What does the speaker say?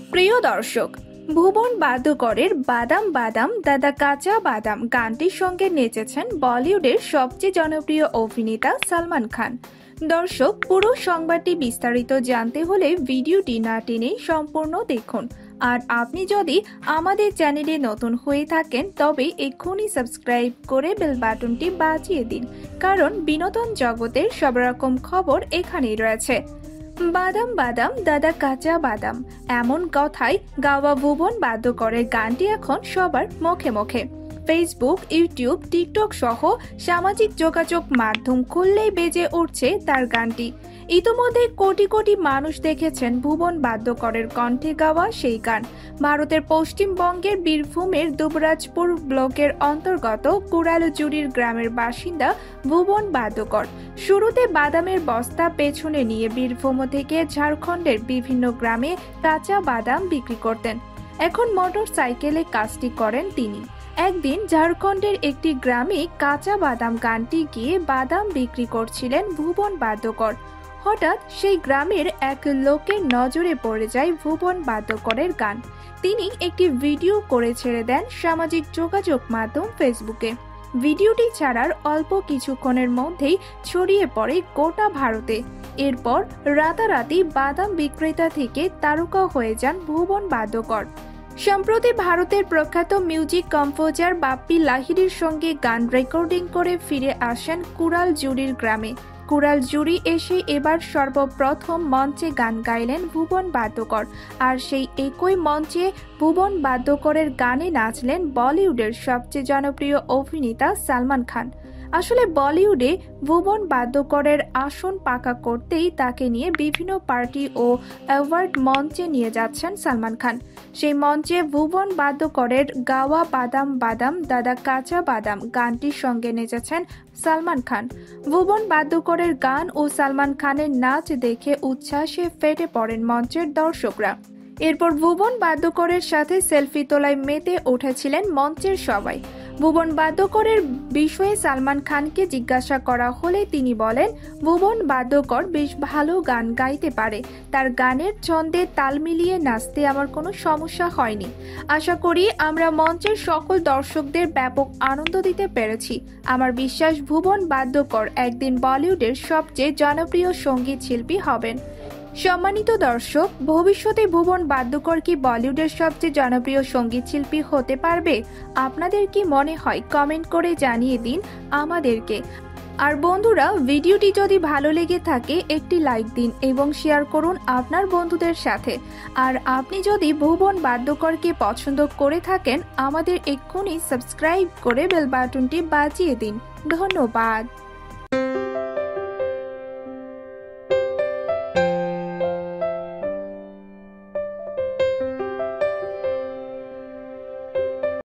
প্রিয় দর্শক, ভুবন বাদ্যকরের বাদাম বাদাম দাদা কাঁচা বাদাম গানটির সঙ্গে নেচেছেন বলিউডের সবচেয়ে জনপ্রিয় অভিনেতা সালমান খান। দর্শক, পুরো সংবাদটি বিস্তারিত জানতে হলে ভিডিওটি না টেনে সম্পূর্ণ দেখুন। আর আপনি যদি আমাদের চ্যানেলে নতুন হয়ে থাকেন তবে এক্ষুনি সাবস্ক্রাইব করে বেল বাটনটি বাজিয়ে দিন, কারণ বিনোদন জগতের সব রকম খবর এখানেই রয়েছে। বাদাম বাদাম দাদা কাঁচা বাদাম, এমন কথাই গাওয়া ভুবন বাদ্যকরের গানটি এখন সবার মুখে মুখে। ফেসবুক, ইউটিউব, টিকটক সহ সামাজিক যোগাযোগ মাধ্যম খুললেই বেজে উঠছে তার গানটি। ইতোমধ্যে কোটি কোটি মানুষ দেখেছেন ভুবন বাদ্যকরের কণ্ঠে গাওয়া সেই গান। ভারতের পশ্চিমবঙ্গের বীরভূমের দুবরাজপুর ব্লকের অন্তর্গত কুড়ালজুড়ির গ্রামের বাসিন্দা ভুবন বাদ্যকর শুরুতে বাদামের বস্তা পেছনে নিয়ে বীরভূম থেকে ঝাড়খণ্ডের বিভিন্ন গ্রামে কাঁচা বাদাম বিক্রি করতেন। এখন মোটর সাইকেলে কাজটি করেন তিনি। একদিন ঝাড়খণ্ডের একটি গ্রামে কাঁচা বাদাম গানটি গিয়ে বাদাম বিক্রি করছিলেন ভুবন বাদ্যকর। হঠাৎ সেই গ্রামের এক লোকের নজরে পড়ে যায় ভুবন বাদ্যকরের গান। তিনি একটি ভিডিও করে ছেড়ে দেন সামাজিক যোগাযোগ মাধ্যম ফেসবুকে। ভিডিওটি ছাড়ার অল্প কিছুক্ষণের মধ্যেই ছড়িয়ে পড়ে গোটা ভারতে। এরপর রাতারাতি বাদাম বিক্রেতা থেকে তারকা হয়ে যান ভুবন বাদ্যকর। সম্প্রতি ভারতের প্রখ্যাত মিউজিক কম্পোজার বাপ্পি লাহিড়ীর সঙ্গে গান রেকর্ডিং করে ফিরে আসেন কুড়ালজুড়ির গ্রামে। কুড়ালজুড়ি এসে এবার সর্বপ্রথম মঞ্চে গান গাইলেন ভুবন বাদ্যকর। আর সেই একই মঞ্চে ভুবন বাদ্যকরের গানে নাচলেন বলিউডের সবচেয়ে জনপ্রিয় অভিনেতা সালমান খান। আসলে বলিউডে ভুবন বাদ্যকরের আসন পাকা করতেই তাকে নিয়ে বিভিন্ন পার্টি ও অ্যাওয়ার্ড মঞ্চে নিয়ে যাচ্ছেন সালমান খান। সেই মঞ্চে ভুবন বাদ্যকরের গাওয়া বাদাম বাদাম দাদা কাঁচা বাদাম গানটির সঙ্গে নেচেছেন সালমান খান। ভুবন বাদ্যকরের গান ও সালমান খানের নাচ দেখে উচ্ছ্বাসে ফেটে পড়েন মঞ্চের দর্শকরা। এরপর ভুবন বাদ্যকরের সাথে সেলফি তোলায় মেতে উঠেছিলেন মঞ্চের সবাই। ভুবন বাদ্যকরের বিষয়ে সালমান খানকে জিজ্ঞাসা করা হলে তিনি বলেন, ভুবন বাদ্যকর বেশ ভালো গান গাইতে পারে। তার গানের ছন্দে তাল মিলিয়ে নাচতে আমার কোনো সমস্যা হয়নি। আশা করি আমরা মঞ্চের সকল দর্শকদের ব্যাপক আনন্দ দিতে পেরেছি। আমার বিশ্বাস ভুবন বাদ্যকর একদিন বলিউডের সবচেয়ে জনপ্রিয় সঙ্গীত শিল্পী হবেন। সম্মানিত দর্শক, ভবিষ্যতে ভুবন বাদ্যকর কি বলিউডের সবচেয়ে জনপ্রিয় সঙ্গীত শিল্পী হতে পারবে? আপনাদের কি মনে হয় কমেন্ট করে জানিয়ে দিন আমাদেরকে। আর বন্ধুরা, ভিডিওটি যদি ভালো লেগে থাকে একটি লাইক দিন এবং শেয়ার করুন আপনার বন্ধুদের সাথে। আর আপনি যদি ভুবন বাদ্যকরকে পছন্দ করে থাকেন আমাদের এক্ষুনি সাবস্ক্রাইব করে বেল বাটনটি বাজিয়ে দিন। ধন্যবাদ।